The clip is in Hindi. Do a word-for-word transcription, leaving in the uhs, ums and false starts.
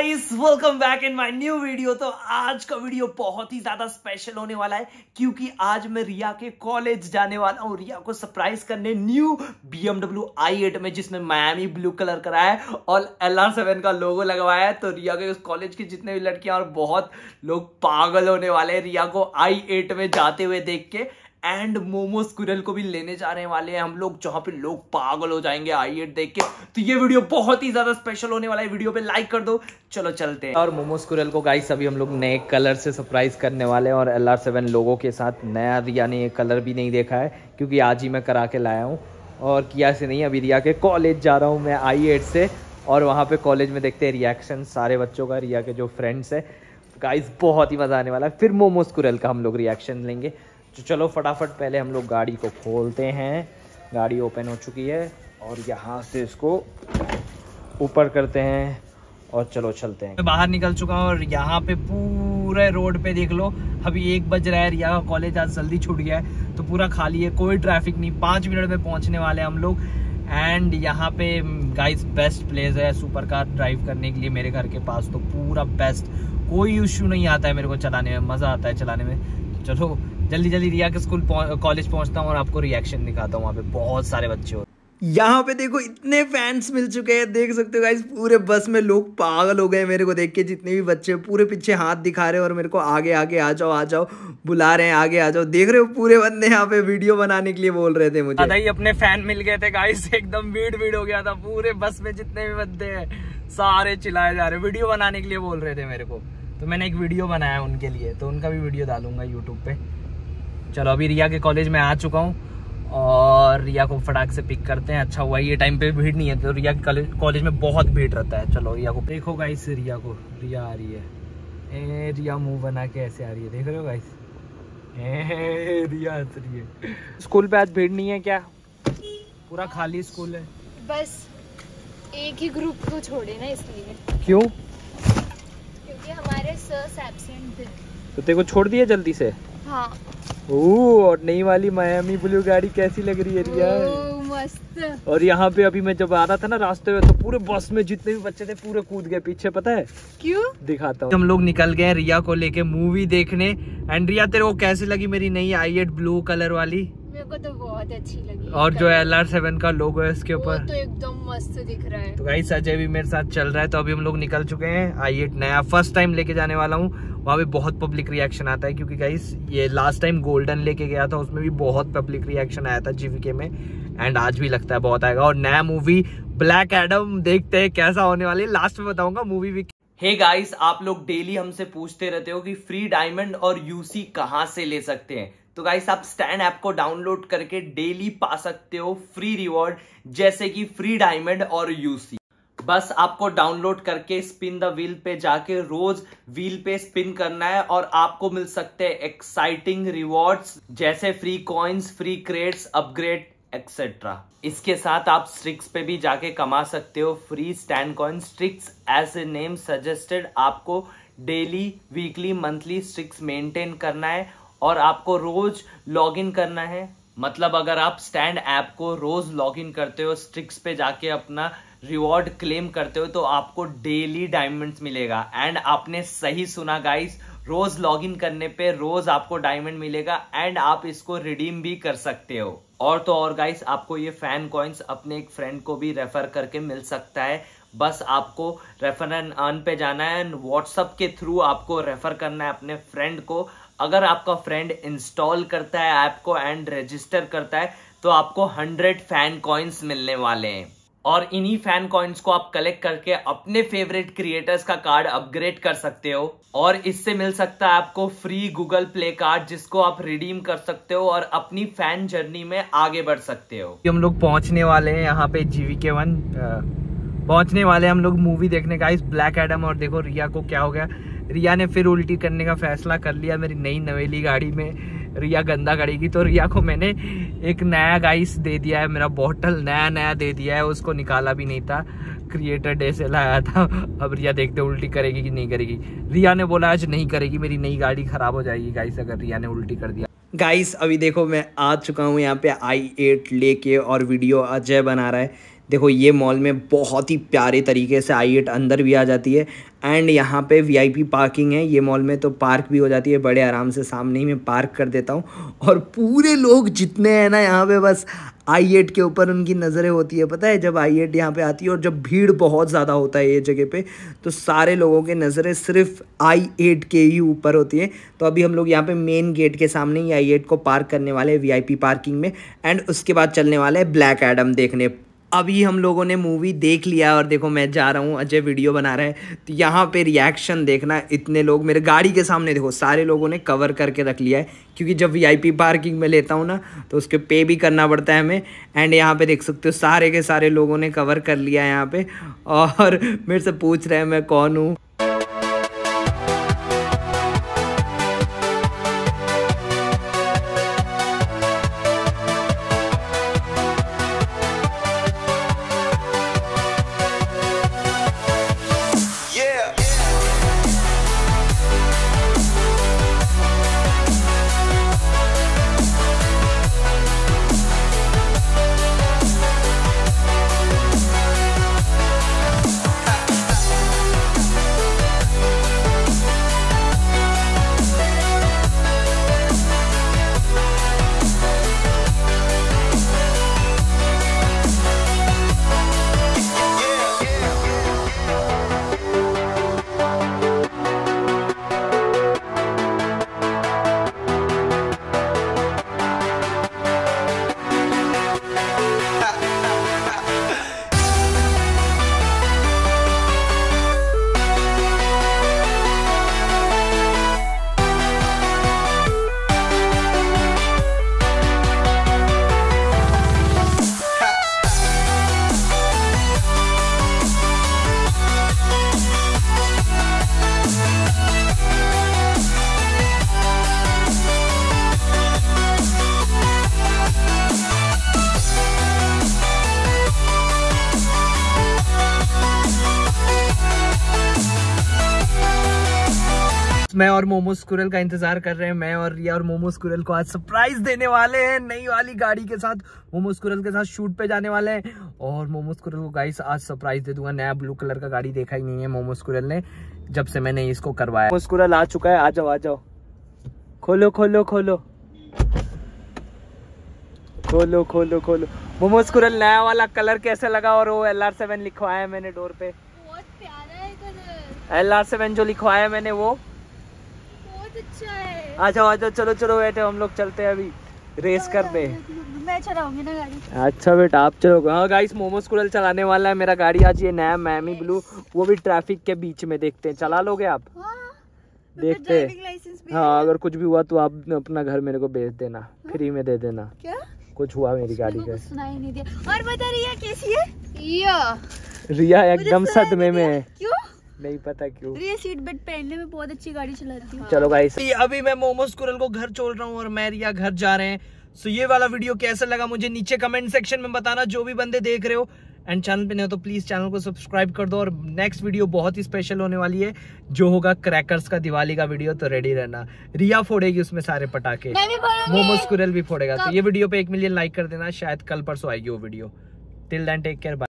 Guys, welcome back in my new video. तो आज का वीडियो बहुत ही ज्यादा स्पेशल होने वाला है क्योंकि आज मैं रिया के कॉलेज जाने वाला हूँ, रिया को सरप्राइज करने new B M W I eight में, जिसमें मायामी ब्लू कलर करा है और एल आर सेवन का लोगो लगवाया है। तो रिया के उस कॉलेज की जितने भी लड़कियां और बहुत लोग पागल होने वाले हैं रिया को आई एट में जाते हुए देख के। एंड मोमो स्क्विरल को भी लेने जाने वाले हैं हम लोग, जहां पे लोग पागल हो जाएंगे आई एट देख के। तो ये वीडियो बहुत ही ज्यादा स्पेशल होने वाला है, वीडियो पे लाइक कर दो। चलो चलते हैं। और मोमो स्क्विरल को गाइस अभी हम लोग नए कलर से सरप्राइज करने वाले हैं और एल आर सेवन लोगो के साथ। नया रिया ने ये कलर भी नहीं देखा है क्योंकि आज ही मैं करा के लाया हूँ और किया से नहीं। अभी रिया के कॉलेज जा रहा हूँ मैं आई एट से और वहाँ पे कॉलेज में देखते हैं रिएक्शन सारे बच्चों का, रिया के जो फ्रेंड्स है। गाइस बहुत ही मजा आने वाला है, फिर मोमो स्क्विरल का हम लोग रिएक्शन लेंगे। तो चलो फटाफट पहले हम लोग गाड़ी को खोलते हैं। गाड़ी ओपन हो चुकी है और यहाँ से इसको ऊपर करते हैं और चलो चलते हैं। मैं बाहर निकल चुका हूँ और यहाँ पे पूरे रोड पे देख लो, अभी एक बज रहा है। रिया का कॉलेज आज जल्दी छूट गया है तो पूरा खाली है, कोई ट्रैफिक नहीं। पाँच मिनट में पहुँचने वाले हम लोग। एंड यहाँ पे गाइस बेस्ट प्लेस है सुपर कार ड्राइव करने के लिए मेरे घर के पास। तो पूरा बेस्ट, कोई इशू नहीं आता है मेरे को चलाने में, मज़ा आता है चलाने में। चलो जल्दी जल्दी रिया के स्कूल कॉलेज पहुंचता हूँ और आपको रिएक्शन दिखाता हूँ। वहाँ पे बहुत सारे बच्चे हो। यहाँ पे देखो इतने फैंस मिल चुके हैं, देख सकते हो गाइस। पूरे बस में लोग पागल हो गए मेरे को देख के, जितने भी बच्चे पूरे पीछे हाथ दिखा रहे हैं और मेरे को आगे आगे आ जाओ आ जाओ बुला रहे हैं, आगे आ जाओ। देख रहे हो पूरे बंदे यहाँ पे वीडियो बनाने के लिए बोल रहे थे मुझे। दादा ही अपने फैन मिल गए थे गाइस, एकदम भीड़ भीड़ हो गया था। पूरे बस में जितने भी बंदे हैं सारे चिल्लाए जा रहे, वीडियो बनाने के लिए बोल रहे थे मेरे को। तो मैंने एक वीडियो बनाया उनके लिए, तो उनका भी वीडियो डालूंगा यूट्यूब पे। चलो अभी रिया के कॉलेज में आ चुका हूँ और रिया को फटाक से पिक करते हैं। अच्छा हुआ ये टाइम पे भीड़ नहीं है, तो रिया के कॉलेज में बहुत भीड़ रहता है। चलो रिया को देखो गाइस, रिया को रिया आ रही है। ए रिया मुंह बना के ऐसे आ रही है, देख रहे हो गाइस। ए रिया हंस रही है। स्कूल पे आज भीड़ नहीं है क्या? पूरा खाली स्कूल है, बस एक ही ग्रुप को छोड़े ना इसलिए। क्यों? क्योंकि हमारे सर्स एब्सेंट थे तो तेरे को छोड़ दिया जल्दी से। हाँ। ओह, और नई वाली मायामी ब्लू गाड़ी कैसी लग रही है रिया? मस्त। और यहाँ पे अभी मैं जब आ रहा था ना रास्ते में, तो पूरे बस में जितने भी बच्चे थे पूरे कूद गए पीछे। पता है क्यों? दिखाता हूँ। हम लोग निकल गए रिया को लेके मूवी देखने। एंड रिया तेरे को कैसी लगी मेरी नई आई एट ब्लू कलर वाली? मेरे को तो बहुत अच्छी लगी। और जो एल आर सेवन का लोगो है इसके ऊपर, तो एकदम मस्त दिख रहा है। तो गाइस अजय भी मेरे साथ चल रहा है। तो अभी हम लोग निकल चुके हैं आई एट नया, फर्स्ट टाइम लेके जाने वाला हूँ। वहाँ भी बहुत पब्लिक रिएक्शन आता है क्योंकि गाइस ये लास्ट टाइम गोल्डन लेके गया था, उसमें भी बहुत पब्लिक रिएक्शन आया था जीवीके में। एंड आज भी लगता है बहुत आएगा। और नया मूवी ब्लैक एडम देखते हैं कैसा होने वाली है, लास्ट में बताऊंगा मूवी भी। हे गाइस, आप लोग डेली हमसे पूछते रहते हो कि फ्री डायमंड और यूसी कहाँ से ले सकते हैं। तो गाइस आप स्टैंड ऐप को डाउनलोड करके डेली पा सकते हो फ्री रिवॉर्ड, जैसे कि फ्री डायमंड और यूसी। बस आपको डाउनलोड करके स्पिन द व्हील पे जाके रोज व्हील पे स्पिन करना है और आपको मिल सकते हैं एक्साइटिंग रिवॉर्ड्स, जैसे free coins, free creds, upgrade etcetera. इसके साथ आप स्ट्रिक्स पे भी जाके कमा सकते हो free stand coin. Streaks as a name suggested, आपको daily, weekly, monthly streaks maintain करना है और आपको रोज लॉगिन करना है। मतलब अगर आप स्टैंड ऐप को रोज लॉगिन करते हो, स्ट्रिक्स पे जाके अपना रिवॉर्ड क्लेम करते हो, तो आपको डेली डायमंड्स मिलेगा। एंड आपने सही सुना गाइस, रोज लॉगिन करने पे रोज आपको डायमंड मिलेगा एंड आप इसको रिडीम भी कर सकते हो। और तो और गाइस, आपको ये फैन कॉइन्स अपने एक फ्रेंड को भी रेफर करके मिल सकता है। बस आपको रेफर एंड अर्न पे जाना है एंड व्हाट्सएप के थ्रू आपको रेफर करना है अपने फ्रेंड को। अगर आपका फ्रेंड इंस्टॉल करता है ऐप को एंड रजिस्टर करता है तो आपको हंड्रेड फैन कॉइन्स मिलने वाले हैं। और इन्हीं फैन कॉइन्स को आप कलेक्ट करके अपने फेवरेट क्रिएटर्स का कार्ड अपग्रेड कर सकते हो। और इससे मिल सकता है आपको फ्री गूगल प्ले कार्ड, जिसको आप रिडीम कर सकते हो और अपनी फैन जर्नी में आगे बढ़ सकते हो। हम लोग पहुंचने वाले हैं यहाँ पे जीवीके वन, पहुंचने वाले हैं हम लोग मूवी देखने का, इस ब्लैक एडम। और देखो रिया को क्या हो गया, रिया ने फिर उल्टी करने का फैसला कर लिया मेरी नई नवेली गाड़ी में। रिया गंदा करेगी तो रिया को मैंने एक नया गाइस दे दिया है, मेरा बॉटल नया नया दे दिया है, उसको निकाला भी नहीं था, क्रिएटर डे से लाया था। अब रिया देखते उल्टी करेगी कि नहीं करेगी। रिया ने बोला आज नहीं करेगी, मेरी नई गाड़ी खराब हो जाएगी गाइस अगर रिया ने उल्टी कर दिया। गाइस अभी देखो मैं आ चुका हूँ यहाँ पे आई एट लेके और वीडियो अजय बना रहा है। देखो ये मॉल में बहुत ही प्यारे तरीके से आई एट अंदर भी आ जाती है एंड यहाँ पे वीआईपी पार्किंग है ये मॉल में, तो पार्क भी हो जाती है बड़े आराम से। सामने ही मैं पार्क कर देता हूँ और पूरे लोग जितने हैं ना यहाँ पे बस आई एट के ऊपर उनकी नज़रें होती है। पता है जब आई एट यहाँ पे आती है और जब भीड़ बहुत ज़्यादा होता है ये जगह पे, तो सारे लोगों की नज़रें सिर्फ आई एट के ही ऊपर होती है। तो अभी हम लोग यहाँ पे मेन गेट के सामने ही आई एट को पार्क करने वाले हैं वीआईपी पार्किंग में एंड उसके बाद चलने वाले हैं ब्लैक एडम देखने। अभी हम लोगों ने मूवी देख लिया और देखो मैं जा रहा हूँ, अजय वीडियो बना रहा है, तो यहाँ पे रिएक्शन देखना। इतने लोग मेरे गाड़ी के सामने देखो, सारे लोगों ने कवर करके रख लिया है क्योंकि जब वीआईपी पार्किंग में लेता हूँ ना तो उसके पे भी करना पड़ता है हमें। एंड यहाँ पे देख सकते हो सारे के सारे लोगों ने कवर कर लिया है यहाँ पे और मेरे से पूछ रहे हैं मैं कौन हूँ। मैं और मोमो स्क्विरल का इंतजार कर रहे हैं। मैं और रिया और मोमो स्क्विरल को आज सरप्राइज देने वाले हैं नई वाली गाड़ी के साथ। मोमो स्क्विरल के साथ शूट पे जाने वाले हैं और मोमो स्क्विरल को गाइस आज सरप्राइज दे दूंगा। नया ब्लू कलर का गाड़ी देखा ही नहीं है मोमो स्क्विरल ने जब से मैंने इसको करवाया। मोमो स्क्विरल आ चुका है, आ जाओ आ जाओ, खोलो खोलो खोलो खोलो खोलो खोलो। मोमो स्क्विरल नया वाला कलर कैसा लगा? और वो एल आर सेवन लिखवाया है मैंने डोर पे, बहुत प्यारा है कलर। एल आर सेवन जो लिखवाया है मैंने वो अच्छा है। आ जाओ आ जाओ, चलो चलो बैठे, हम लोग चलते हैं अभी रेस करने। मैं चलाऊंगी ना गाड़ी। अच्छा बेटा आप चलोगे? हाँ गाइस मोमो स्क्विरल चलाने वाला है मेरा गाड़ी आज, ये नया मैमी ब्लू, वो भी ट्रैफिक के बीच में। देखते हैं चला लोगे आप? हाँ, देखते हैं। हाँ अगर कुछ भी हुआ तो आप अपना घर मेरे को भेज देना, हाँ? फ्री में दे देना। क्या कुछ हुआ मेरी गाड़ी का? सुनाई नहीं दिया। और बता रिया कैसी है? रिया रिया एकदम सदमे में है। क्यों नहीं पता क्यों। रिया सीट बेल्ट पहनने में बहुत अच्छी गाड़ी चलाती है। चलो गाइस अभी मैं मोमो स्क्विरल को घर छोड़ रहा हूँ और मैं रिया घर जा रहे हैं। सो ये वाला वीडियो कैसा लगा मुझे नीचे कमेंट सेक्शन में बताना, जो भी बंदे देख रहे हो। एंड चैनल पे नहीं हो तो प्लीज चैनल को सब्सक्राइब कर दो। और नेक्स्ट वीडियो बहुत ही स्पेशल होने वाली है जो होगा क्रैकर्स का दिवाली का वीडियो, तो रेडी रहना। रिया फोड़ेगी उसमें सारे पटाखे, मोमो स्क्विरल भी फोड़ेगा। तो ये वीडियो पे एक मिलियन लाइक कर देना, शायद कल परसों आएगी वो video. Till then take care, bye.